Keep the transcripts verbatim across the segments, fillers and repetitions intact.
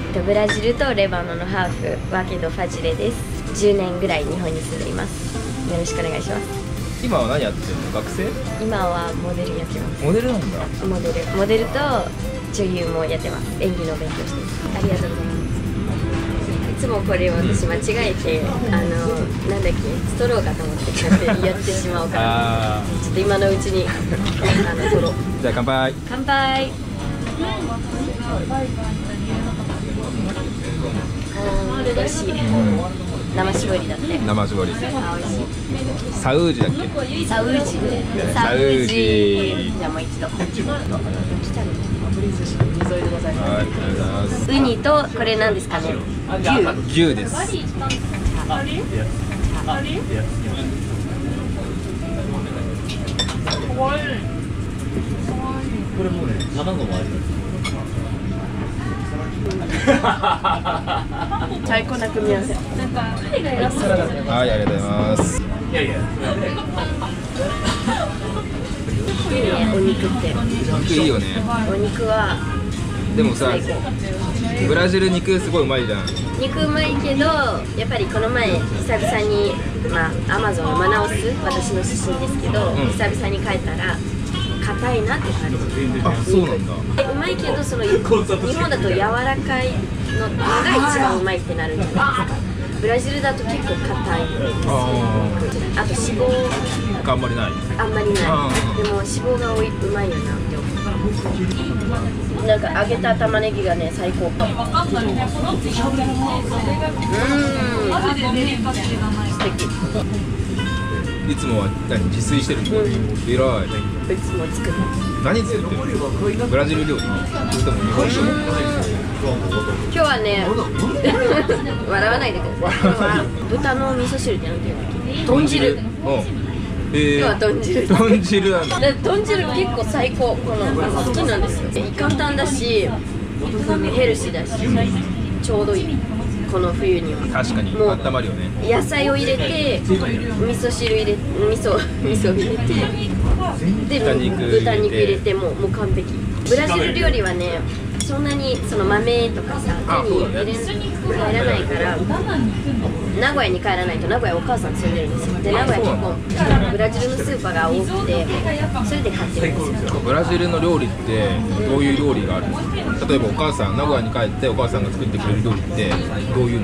ブラジルとレバノンのハーフワケド・ファジレです。じゅうねんぐらい日本に住んでいます。よろしくお願いします。 今は何やってるの？学生？ 今はモデルやってます。 モデルなんだ。 モデルモデルと女優もやってます。演技の勉強してます。ありがとうございます。いつもこれ私間違えて、あのなんだっけ、ストローかと思ってやってしまうからちょっと今のうちにあの取ろう。 じゃあ乾杯。 乾杯。あー、美味しい。生搾りだって。 生搾り。 あ、美味しい。 サウージだっけ？ サウージ。 サウージ。 じゃあもう一度。 はい、ありがとうございます。 ウニとこれなんですかね？ 牛。牛です。 これもうね、卵もあります。 最高な組み合わせ。 はい、ありがとうございます。 いやいや。 お肉って。 肉いいよね。 お肉は。 でもさ、ブラジル肉すごいうまいじゃん。 肉うまいけど、やっぱりこの前久々にまあアマゾンのマナオス、私の出身ですけど、うん、久々に帰ったら。硬いなって感じ。 あ、そうなんだ。 うまいけど、その日本だと柔らかいのが一番うまいってなるじゃないですか。ブラジルだと結構硬いんですよ。あと脂肪があんまりない。 あんまりない。でも脂肪が多い、うまいよなって思う。なんか揚げた玉ねぎがね、最高。うん。素敵。 いつもは何自炊してるの？うん、偉い。 いつも作る。 何作ってるの？ブラジル料理？それとも日本食？ 今日はね、笑わないでください。今日は豚の味噌汁ってなんていうの？豚汁。今日は豚汁。 豚汁なんだ。 豚汁結構最高。この好きなんですよ。簡単だし、ヘルシーだし、ちょうどいい。この冬には確かに温まるよね。 野菜を入れて、味噌汁入れ、味噌味噌入れて、で豚肉入れてもうもう完璧。ブラジル料理はね、そんなにその豆とかさ手に入れ入らないから、名古屋に帰らないと。名古屋お母さん住んでるんですよ。で名古屋結構ブラジルのスーパーが多くて、それで買ってるんですよ。 ブラジルの料理ってどういう料理があるの？例えばお母さん、名古屋に帰ってお母さんが作ってくれる料理ってどういうの？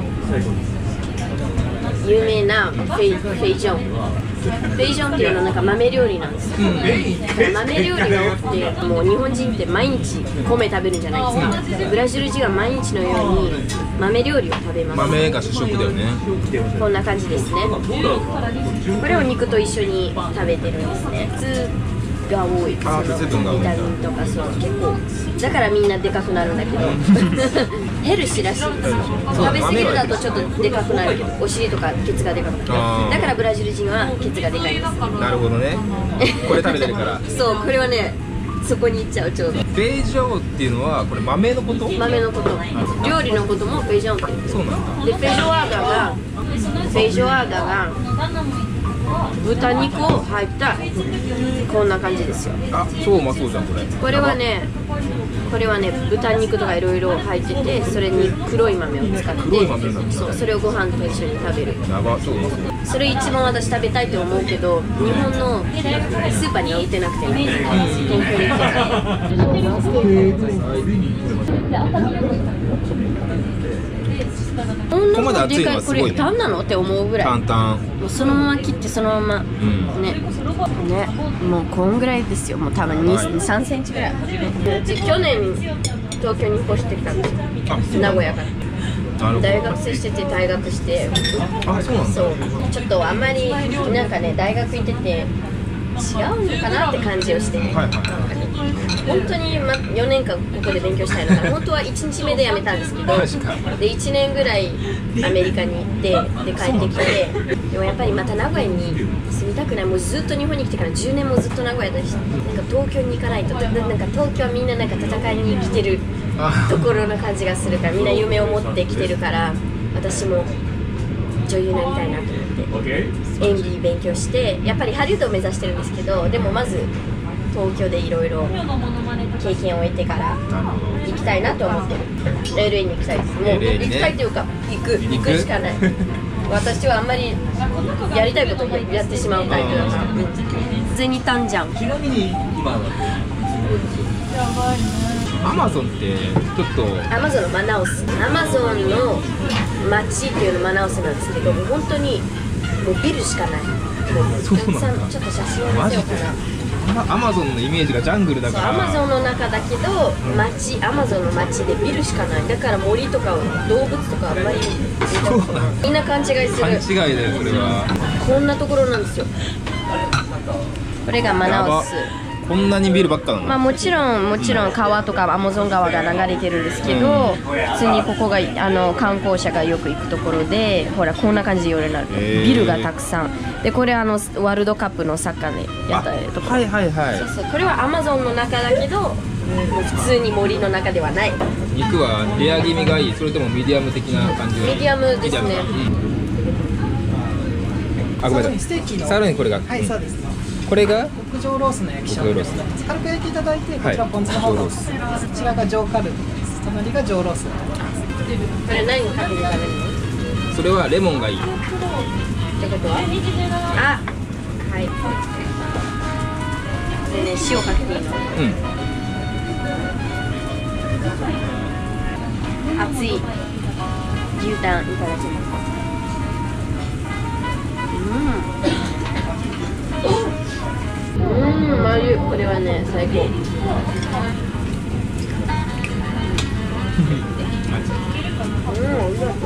有名なフェイ、フェイジョン。フェイジョンっていうのはなんか豆料理なんですよ。うん、豆料理が多くて、もう日本人って毎日米食べるんじゃないですか。でブラジル人は毎日のように豆料理を食べます。 豆が主食だよね。 こんな感じですね。これを肉と一緒に食べてるんですね。が多い。ビタミンとかそう結構だからみんなでかくなるんだけどヘルシーらしいんですよ。食べ過ぎるだとちょっとでかくなるけど、お尻とかケツがでかくなる。だからブラジル人はケツがでかいんです。 なるほどね。これ食べてるからそう、これはねそこに行っちゃう。ちょうどフェイジョーっていうのはこれ豆のこと？ 豆のこと。料理のこともフェイジョーって言う。 そうなんだ。 でフェイジョアーガがフェイジョアーガが豚肉を入ったこんな感じですよ。 あ、超うまそうじゃんこれ。 これはね、これはね豚肉とかいろいろ入ってて、それに黒い豆を使って、そう、それをご飯と一緒に食べる。 やば、超うまそう。 それ一番私食べたいと思うけど、日本のスーパーには売ってなくてね、東京にこんなでかい、これタンなのって思うぐらい。 タンタン。 もうそのまま切ってそのまま、うん、ねね、もうこんぐらいですよ。もう多分に、さんセンチぐらい。去年東京に越してきたんですよ。名古屋から。大学生してて退学して。 あ、そうなんだ。 そう、ちょっとあんまりなんかね大学行ってて違うのかなって感じをして。はいはいはい。本当に、ま、よねんかんここで勉強したいのが本当はいちにちめで辞めたんですけど、でいちねんぐらいアメリカに行ってで帰ってきて、でもやっぱりまた名古屋に住みたくない。もうずっと日本に来てからじゅうねんもずっと名古屋だし、なんか東京に行かないと。なんか東京はみんななんか戦いに来てるところの感じがするから、みんな夢を持ってきてるから、私も女優になりたいなと思って演技勉強して、やっぱりハリウッドを目指してるんですけど、でもまず東京でいろいろ経験を得てから行きたいなと思ってる。 エルエー に行きたいです。もうエルエー にね行きたいというか行く行くしかない私はあんまりやりたいことをやってしまうタイプだから、うん、普通にたんじゃん。 ちなみに今はアマゾンってちょっとアマゾンのマナウス、アマゾンの街っていうのマナウスなんですけど、もう本当にもうビルしかない。もうそうなんだ。 たくさんちょっと写真を見せようかな。 アマゾンのイメージがジャングルだそう、 から。 アマゾンの中だけど街、アマゾンの街でビルしかない。だから森とか動物とかあんまりみんな勘違いする。 勘違いだよそれは。 こんなところなんですよ。これがマナウス。 こんなにビルばっかなの。 まあもちろんもちろん川とかアマゾン川が流れてるんですけど、普通にここがあの観光者がよく行くところで、ほらこんな感じで夜になる、 へービルがたくさんで、これあのワールドカップのサッカーでやったところ。 はいはいはい。 そうそう、これはアマゾンの中だけど、もう普通に森の中ではない。 肉はレア気味がいい、それともミディアム的な感じがいい。 ミディアムですね。 ミディアムかうんあ、ごめんなさい。 ステーキのサーロインこれが。 はい、そうです。 これが極上ロースの焼き極上ロース軽く焼いていただいて、こちらポン酢の方が、 はいこちらが上カルビです。隣が上ロースになります。 これ何かけて食べるの？ それはレモンがいい。 ってことは、あ、はい。でね、塩かけていいの？ うん。 熱い牛タンいただきます。うん。うん、まゆ、これはね、最高。うん、おいしそう。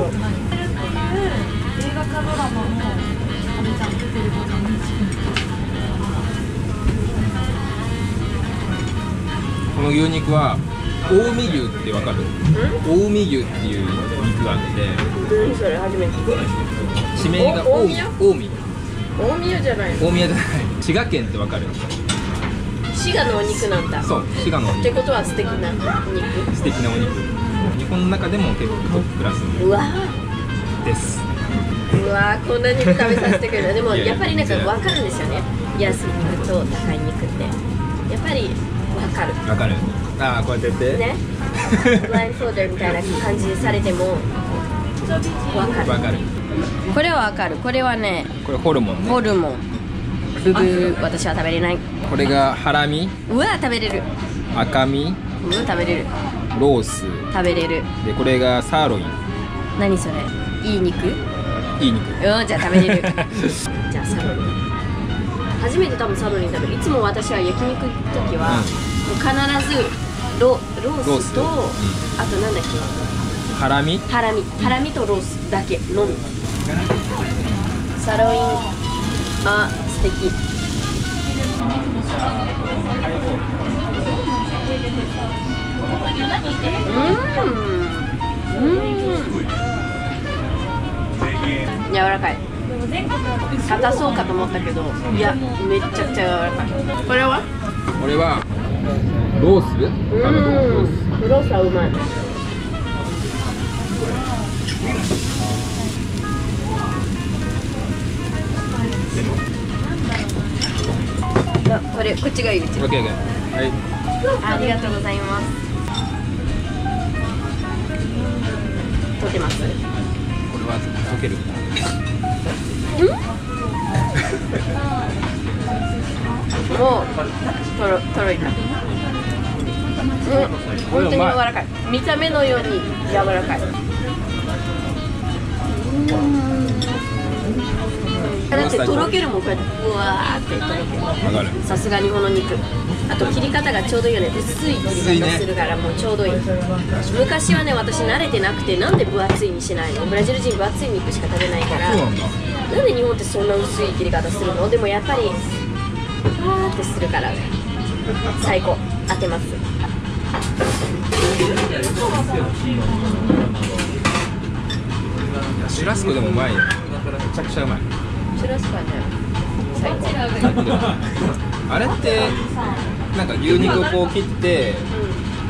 この牛肉は近江牛ってわかる？近江牛っていう肉があって、 何それ、初めて聞いた。 地名がお近江。 大近江。 大宮じゃないの？ 大宮じゃない。滋賀県ってわかる？ 滋賀のお肉なんだ。 そう、滋賀のお肉。 ってことは素敵な肉。 素敵なお肉。日本の中でも結構トップクラスうわです。 ー、うわー、こんな肉食べさせてくれる。でもいやいややっぱりなんか分かるんですよね。安い肉と高い肉ってやっぱり分かるわかる？ああ、こうやってやって。 ね。ブラインドフォーダーみたいな感じされても分かる。 わかる。 これは分かる。これはね、 これホルモンね。 ホルモン。ブブー、私は食べれない。 これがハラミ、 うわ、食べれる。 赤身、 うん、食べれる。 ロース。 食べれる。 でこれがサーロイン。 何それ？いい肉？ いい肉。 うん、じゃあ食べれる。じゃあサーロイン。初めて多分サーロイン食べる。いつも私は焼肉行く時は、もう必ずロロースと、 ロースうんあとなんだっけ？ ハラミ。 ハラミ、ハラミとロースだけのみ。サーロイン、あ、素敵。うん、うん、柔らかい。硬そうかと思ったけど、いや、めっちゃくちゃ柔らかい。これは？ これはロース。 うあのロース。 ん、ロースはうまい。あ、これこっちがいい。うち。 オッケーオッケー。はい。 ありがとうございます。溶けます。 これは溶ける。 もうとろとろいた。うん、本当に柔らかい。見た目のように柔らかい。だってとろけるもん、こうやってうわーってとろける。 わかる。 さすがにこの肉。あと切り方がちょうどいいよね。薄い切り方するからもうちょうどいい。昔はね、私慣れてなくて、なんで分厚いにしないの？ブラジル人分厚い肉しか食べないから。 そうなんだ。 なんで日本ってそんな薄い切り方するの？でもやっぱりわーってするから最高。当てます。 シュラスコでもうまいね。めちゃくちゃうまい。 シュラスコはね、最高。 あれってなんか牛肉をこう切って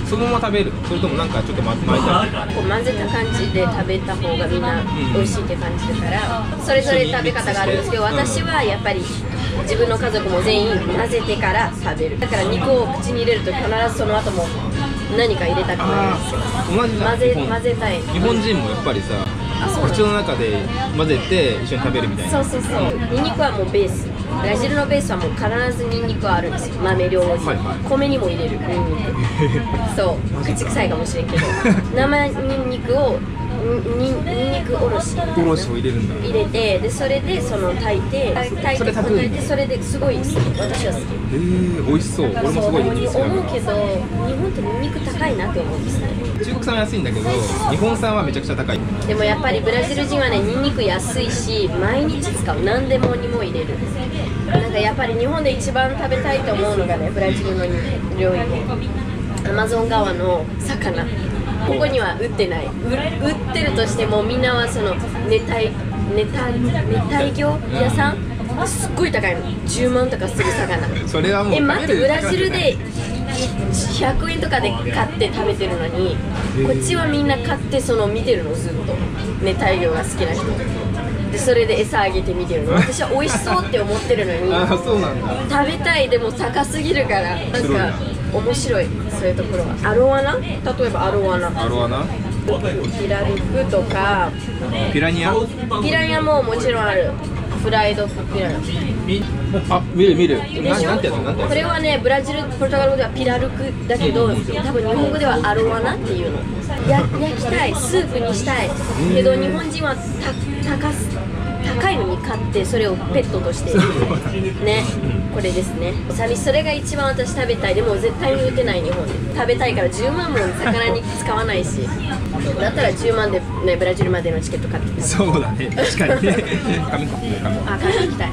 そのまま食べる？それともなんかちょっと巻いたりとか？ こう混ぜた感じで食べた方がみんな美味しいって感じだから、それぞれ食べ方があるんですけど、私はやっぱり自分の家族も全員混ぜてから食べる。だから肉を口に入れると必ずその後も何か入れたくなるんですよ。 同じだ。 混ぜ混ぜたい。 日本人もやっぱりさ、口の中で混ぜて一緒に食べるみたいな。 そうそうそう。ニンニクはもうベース。ブラジルのベースはもう必ずニンニクはあるんですよ。豆料理、はいはい、米にも入れるニンニクそう口臭いかもしれんけど生ニンニクをニンニクおろしおろしを入れるんだ。 入れて、でそれでその炊いて炊いてそれ炊いてそれですごい好き。私は好き。 へえ、美味しそう。俺もすごいニンニク好きだから。 思うけど日本ってニンニク高いなって思うんですね。 中国産は安いんだけど日本産はめちゃくちゃ高い。 でもやっぱりブラジル人はねニンニク安いし毎日使う。何でもにも入れる。なんかやっぱり日本で一番食べたいと思うのがねブラジルの料理でアマゾン川の魚。ここには売ってない。売ってるとしてもみんなはその熱帯熱帯熱帯魚屋さんすっごい高いの。じゅうまんとかする魚。 それはもうえ待ってブラジルでひゃくえんとかで買って食べてるのにこっちはみんな買ってその見てるのずっと熱帯魚が好きな人でそれで餌あげて見てるの。私は美味しそうって思ってるのにあそうなんだ。 食べたい。でも高すぎるからなんか面白い。そういうところはアロワナ、例えばアロワナアロワナピラルクとかピラニアピラニアももちろんある。フライドピラニアあ、見る見る。 でしょ。 なんてやつなんてやつ。 これはねブラジルポルトガル語ではピラルクだけど多分日本語ではアロワナっていうの。や焼きたいスープにしたいけど日本人はた高す高いのに買ってそれをペットとしてね。これですね。それが一番私食べたい。でも絶対に売ってない日本で。食べたいからじゅうまんも魚に使わないしだったらじゅうまんで、ね、ブラジルまでのチケット買って。 そうだね確かにね紙か紙あ紙行きたい。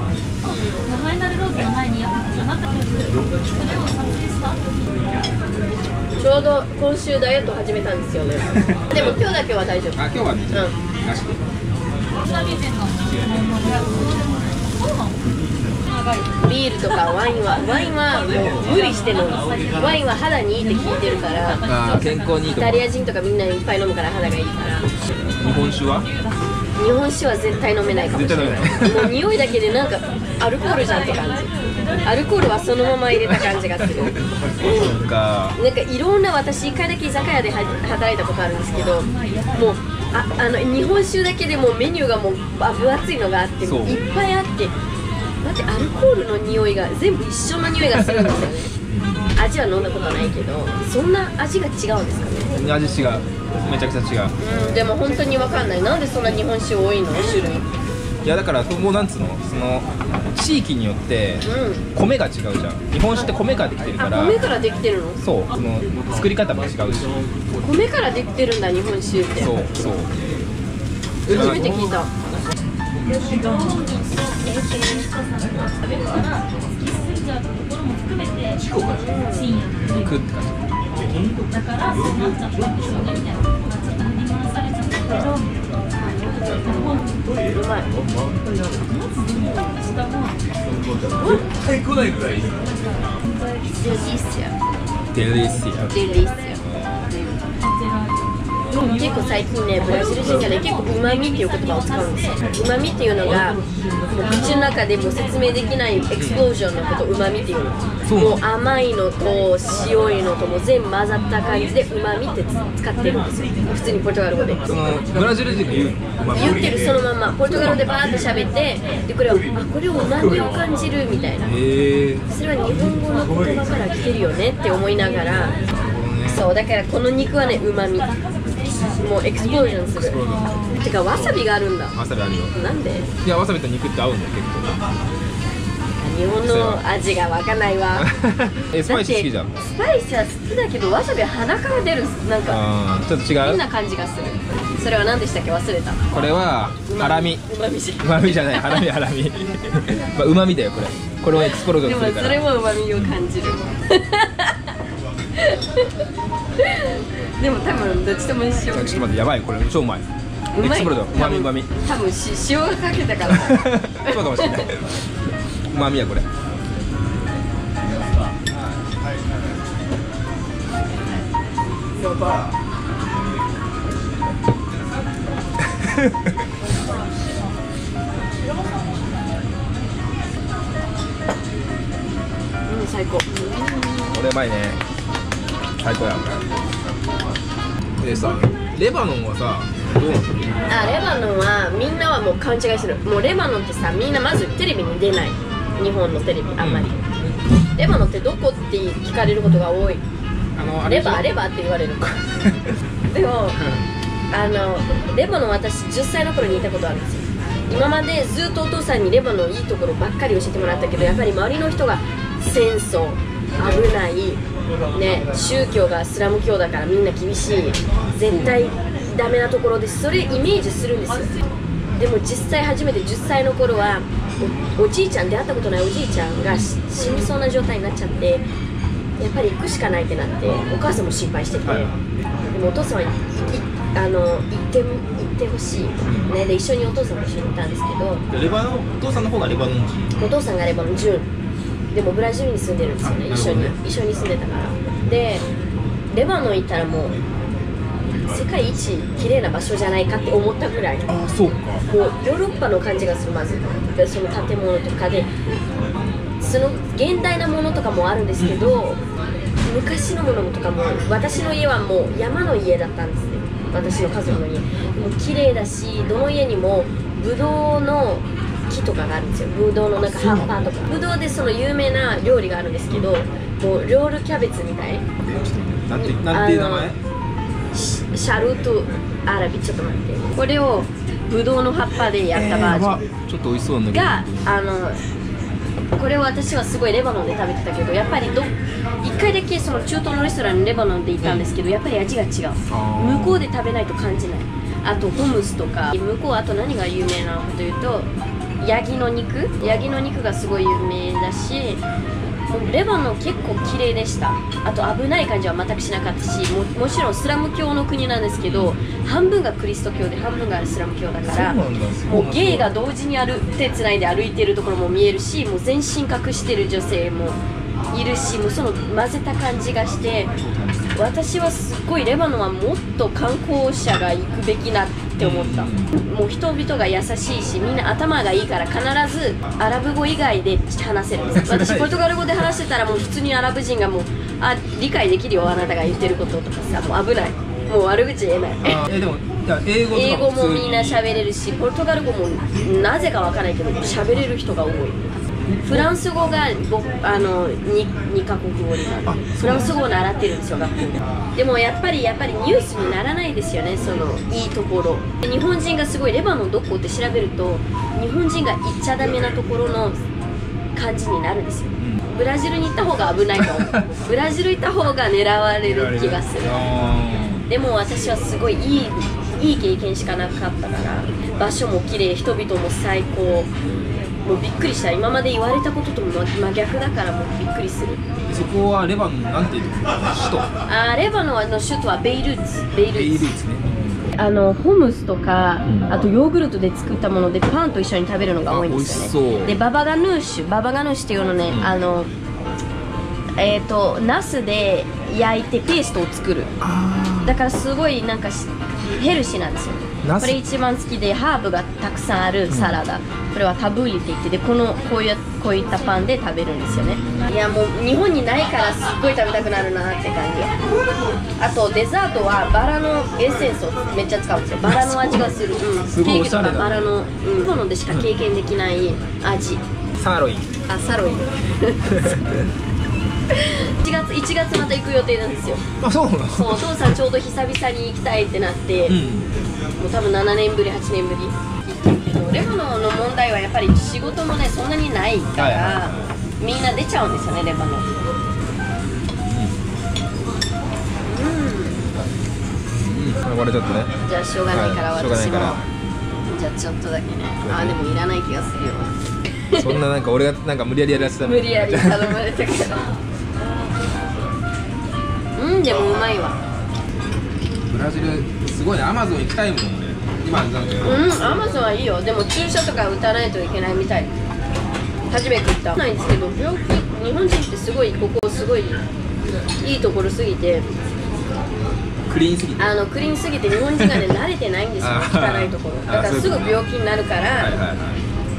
ちょうど今週ダイエット始めたんですよねでも今日だけは大丈夫。 あ今日はね、 うん、ビールとかワインはワインはもう無理して飲む。ワインは肌にいいって聞いてるからあ健康にいいと思う。 イタリア人とかみんないっぱい飲むから肌がいいから。 日本酒は日本酒は絶対飲めないかもしれない。もう匂いだけでなんかアルコールじゃんって感じ。アルコールはそのまま入れた感じがするなんかなんかいろんな私いっかいだけ居酒屋で働いたことあるんですけどもう あ, あの日本酒だけでもメニューがもう分厚いのがあっていっぱいあって待ってアルコールの匂いが全部一緒の匂いがするんですよね味は飲んだことないけどそんな味が違うんですかね。 味違う。めちゃくちゃ違う。 うんでも本当に分かんない。なんでそんな日本酒多いの種類。 いやだからもうなんつうのその地域によって米が違うじゃん。日本酒って米からできてるから。 あ米からできてるの。 そうその作り方も違うし米からできてるんだ日本酒って。 そうそう初めて聞いた。 肉って感じ。だからそうなっちゃったんでしょうねみたいなうまい。 最高だよぐらい。デリシア。 デリシア。結構最近ねブラジル人がね結構うまみっていう言葉を使うんですよ。うまみっていうのがもう口の中でも説明できないエクスプロージョンのことをうまみっていうの。もう甘いのと塩いのとも全部混ざった感じでうまみって使ってるんですよ。普通にポルトガル語で。 そのブラジル人が言う言ってるそのままポルトガル語でバーって喋ってでこれをあこれをうまみを感じるみたいな。それは日本語の言葉から来てるよねって思いながら。そうだからこの肉はねうまみ。もうエクスプロージョンする。てかわさびがあるんだ。 わさびあるよ。 なんで？ いやわさびと肉って合うんだよ結構。 日本の味がわかんないわえスパイス好きじゃん。 スパイスは好きだけどわさびは鼻から出るなんかちょっと違う変な感じがする。それは何でしたっけ忘れた。 これはハラミ。 うまみじゃうまみじゃないハラミハラミまあうまみだよこれ。これをエクスプロージョンするから。 でもそれもうまみを感じるでも多分どっちとも一緒。 ちょっと待ってやばいこれ超うまい。 うまい。 エクスプロージョンうまみうまみ。 多分し塩がかけたからそうかもしれない。うまみやこれ。 やばうん最高。 これうまいね。最高や。でさ、レバノンはさどうなの？ あ、レバノンはみんなはもう勘違いする。もうレバノンってさ、みんなまずテレビに出ない。日本のテレビあんまり、うん、レバノンってどこって聞かれることが多い。あのレバーレバーって言われるでもあのレバノン私じゅっさいの頃にいたことあるんですよ。今までずっとお父さんにレバノンいいところばっかり教えてもらったけど、やっぱり周りの人が戦争危ないね、宗教がスラム教だからみんな厳しい、絶対ダメなところで、それイメージするんですよ。でも実際初めてじゅっさいの頃は お, おじいちゃん、出会ったことないおじいちゃんが死にそうな状態になっちゃって、やっぱり行くしかないってなって、お母さんも心配してて、はい、でもお父さんはあの行って行ってほしい、ね、で一緒にお父さんも一緒にいたんですけど、 レバノン、お父さんの方がレバノン人。 お父さんがレバノン人でもブラジルに住んでるんですよね、一緒に、ね、一緒に住んでたから。でレバノン行ったらもう世界一綺麗な場所じゃないかって思ったぐらい。 あ、そうか。 もうヨーロッパの感じがする。まずその建物とかで、その現代なものとかもあるんですけど、昔のものとかも、私の家はもう山の家だったんですね、私の家族の家。もう綺麗だし、どの家にもブドウの木とかがあるんですよ。ブドウのなんか葉っぱとか、ブドウでその有名な料理があるんですけど、もうロールキャベツみたい。 なんてなんていう名前？ シャルトアラビ、ちょっと待って、これをブドウの葉っぱでやったバージョン、 えー、ちょっと美味しそうなんだけどがあのこれを私はすごいレバノンで食べてたけど、やっぱりどいっかいだけその中東のレストランにレバノンで行ったんですけど、やっぱり味が違う。向こうで食べないと感じない。あとホムスとか、向こうあと何が有名なのかというと、ヤギの肉ヤギの肉がすごい有名だし、レバノン結構綺麗でした。あと危ない感じは全くしなかったし、 も, もちろんスラム教の国なんですけど、半分がクリスト教で半分がスラム教だから、もうゲイが同時に歩手つないで歩いてるところも見えるし、もう全身隠してる女性もいるし、もうその混ぜた感じがして、私はすっごいレバノンはもっと観光者が行くべきなって思った。もう人々が優しいし、みんな頭がいいから必ずアラブ語以外で話せるんです。私ポルトガル語で話してたら、もう普通にアラブ人がもうあ理解できるよ、あなたが言ってることとかさ、もう危ない、もう悪口言えない。 えでも英語とか英語もみんな喋れるし、ポルトガル語もなぜかわからないけど喋れる人が多い。フランス語があの 2, にカ国語になる。フランス語を習ってるんですよ、学校で。でもやっぱりやっぱりニュースにならないですよね、そのいいところ。日本人がすごいレバノンどこって調べると、日本人が行っちゃダメなところの感じになるんですよ。ブラジルに行った方が危ないと思う。ブラジル行った方が狙われる気がする。でも私はすごいいいいい経験しかなかったから、場所も綺麗、人々も最高。もうびっくりした。今まで言われたことと真逆だから、もうびっくりする。 そこはレバノンなんていうの？首都？ あー、レバノンの首都はベイルーツ。ベイルーツ。 ベイルーツね。 あのホムスとか、あとヨーグルトで作ったものでパンと一緒に食べるのが多いんですよね。でババガヌーシュ、ババガヌーシュっていうのね、うん、あのえっ、ー、とナスで焼いてペーストを作る。だからすごいなんかヘルシーなんですよ。これ一番好きで、ハーブがたくさんあるサラダ、うん、これはタブーリって言って、でこのこういうこういったパンで食べるんですよね。いやもう日本にないからすっごい食べたくなるなって感じ。あとデザートはバラのエッセンスをめっちゃ使うんですよ。バラの味がする、うん、 すごいおしゃれだ。 ケーキとかバラの、うん、ものでしか経験できない味。 サーロイン。 あ、サーロイン。いちがついちがつまた行く予定なんですよ。 あ、そうなの？ そう、お父さんちょうど久々に行きたいってなって、うん、もう多分ななねんぶりはちねんぶり行ってるけど、レバノンの問題はやっぱり仕事もねそんなにないから、はいはいはい、みんな出ちゃうんですよね、レバノン。うん、うん、 割れちゃったね。 じゃあしょうがないから、 はい、 私もからじゃあちょっとだけね。あ、でもいらない気がするよ。 そんななんか俺がなんか無理やりやらせたの。 無理やり頼まれたけどうん、でもうまいわ。 ブラジルすごいね。アマゾン行きたいもんね。今なんか。うん、 アマゾンはいいよ。でも注射とか打たないといけないみたい。初めて行ったないんですけど、病気日本人ってすごいここすごいいいところすぎて、 クリーンすぎてあのクリーンすぎて日本人がね慣れてないんですよ汚いところだからすぐ病気になるから、はいはいはい、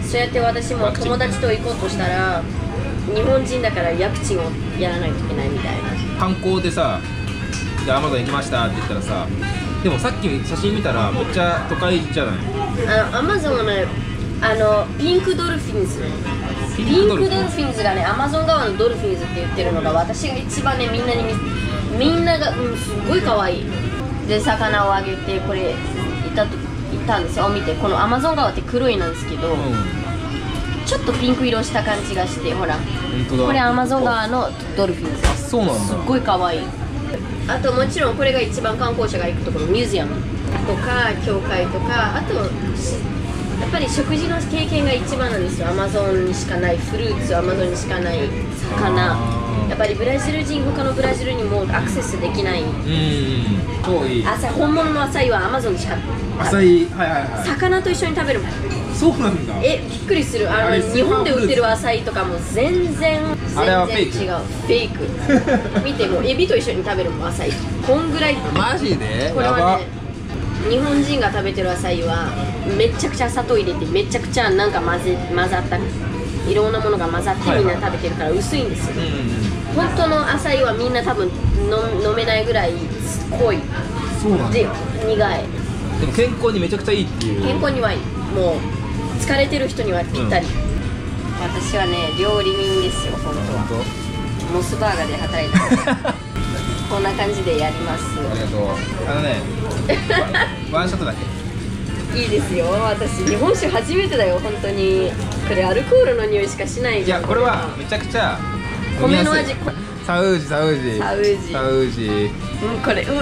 そうやって私も友達と行こうとしたら日本人だからワクチンをやらないといけないみたいな。 観光でさでアマゾン行きましたって言ったらさ、でもさっき写真見たらめっちゃ都会じゃない。 あのアマゾンはね、あのピンクドルフィンズピンクドルフィンズがね、アマゾン川のドルフィンズって言ってるのが私が一番ね、みんなにみんなが、うん、すごい可愛いで魚をあげて、これいたといたんですよ。見て、このアマゾン川って黒いなんですけど、うん、ちょっとピンク色した感じがして、ほらこれアマゾン川のドルフィンズ。 あ、そうなんだ。 すっごい可愛い。あともちろんこれが一番観光者が行くところ、ミュージアムとか教会とか、あとやっぱり食事の経験が一番なんですよ。アマゾンにしかないフルーツ、アマゾンにしかない魚、やっぱりブラジル人、他のブラジルにもアクセスできない。うん、 遠い。 朝本物のアサイはアマゾンにしかアサイ、はいはいはい、 魚と一緒に食べるもん。 そうなんだ。 え、びっくりする。あの日本で売ってるアサイとかも全然あれはフェイク。 全然違う。フェイク。見てもエビと一緒に食べるもん、アサイ。こんぐらい。 マジで？ これはね、日本人が食べてるアサイはめちゃくちゃ砂糖入れて、めちゃくちゃなんか混ぜ混ざったいろんなものが混ざってみんな食べてるから薄いんですよ。本当のアサイはみんな多分飲めないぐらい濃い。 そうなんだ。 で苦い。 でも健康にめちゃくちゃいいっていう。 健康にはいい。もう疲れてる人にはぴったり。うん、私はね、料理人ですよ、本当は。モスバーガーで働いてます。こんな感じでやります。 ありがとう。あのね、ワンショットだけ。 いいですよ。私日本酒初めてだよ、本当に。これアルコールの匂いしかしないじゃん。 いや、これはめちゃくちゃ米の味。 サウージ、サウージ。 サウージ。 サウージ。 うん、これ、うん。うん。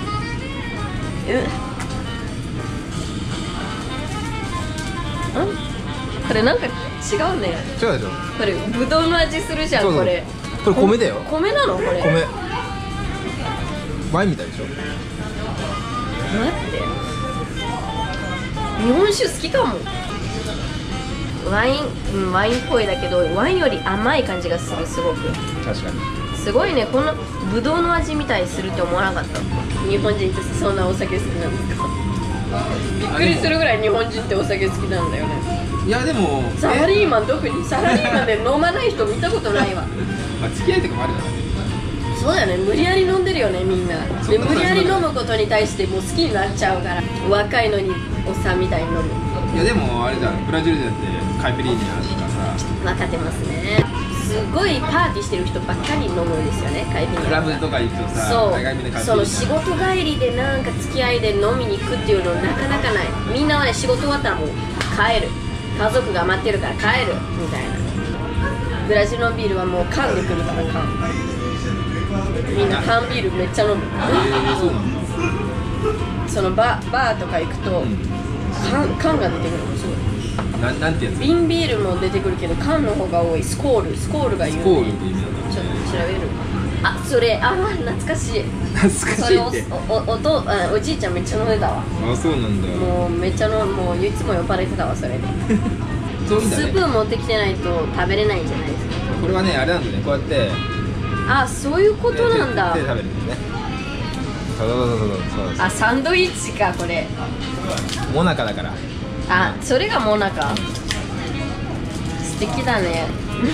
これなんか違うね。 違うでしょ。 これぶどうの味するじゃん。これこれ米だよ。 米なのこれ。 米。ワインみたいでしょ。待って、日本酒好きかも。ワイン、うん、ワインっぽいだけどワインより甘い感じがする。すごく確かにすごいね。このぶどうの味みたいにするって思わなかった。日本人ってそんなお酒好きなんですか？びっくりするぐらい日本人ってお酒好きなんだよね。 いやでもサラリーマン、特にサラリーマンで飲まない人見たことないわ。 まあ付き合いとかもあるよね。 そうだよね、無理やり飲んでるよね、みんな。で無理やり飲むことに対してもう好きになっちゃうから、若いのにおっさんみたいに飲む。 いやでもあれじゃん、ブラジルでだってカイピリーニャとかさ。 分かってますね。すごいパーティーしてる人ばっかり飲むんですよね、カイピリーニャ。 クラブとか行くとさ、 そう、その仕事帰りでなんか付き合いで飲みに行くっていうのなかなかない。みんなはね、仕事終わったらもう帰る、家族が待ってるから帰るみたいな。ブラジルのビールはもう缶で来るから、缶。みんな缶ビールめっちゃ飲む。 えー、そうなんだ。 そのバー、バーとか行くと、うん、缶、缶が出てくるの。すごい。 な、なんてやつ？ 瓶ビールも出てくるけど缶の方が多い。スコール、スコールが有名。 スコールって意味なんだ。 ちょっと調べる。あ、それ、あ、懐かしい。 懐かしいって。 お、お、おと、あ、おじいちゃんめっちゃ飲んでたわ。 あ、そうなんだ。 もうめっちゃの、もういつも酔っ払ってたわ、それで。 そういうんだね。 スプーン持ってきてないと食べれないんじゃないですか。 これはね、あれなんだね、こうやって。 あ、そういうことなんだ。 手で食べるんですね。そうそうそうそうそう。 あ、サンドイッチか、これ。 モナカだから。 あ、それがモナカ。素敵だね。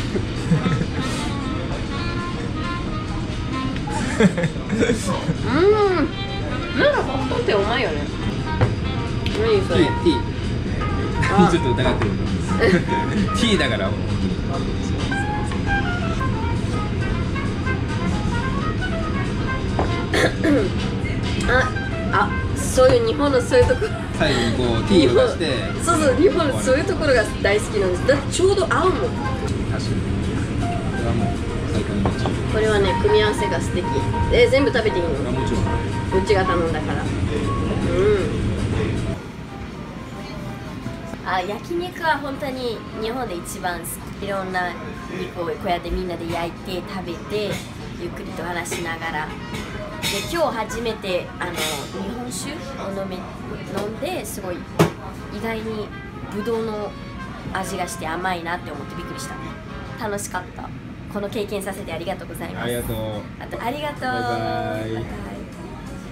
うん。なんかホットってうまいよね。何それ？ ティー、ティー。ちょっと疑ってる。ティーだから。 あ、あ、そういう日本のそういうところ。 最後にこうティーを出して。 そうそう、日本のそういうところが大好きなんです。だってちょうど合うもん。 確かに。これはもう最高にめっちゃいい。 これはね、組み合わせが素敵。え、全部食べていいの？ もちろん。 うちが頼んだから。うん。あ、焼肉は本当に日本で一番いろんな肉をこうやってみんなで焼いて食べてゆっくりと話しながら。で今日初めてあの日本酒を飲め飲んですごい意外にブドウの味がして甘いなって思ってびっくりした。楽しかった。この経験させてありがとうございます。 ありがとう。 あとありがとう。 バイバイ。 バイバイ。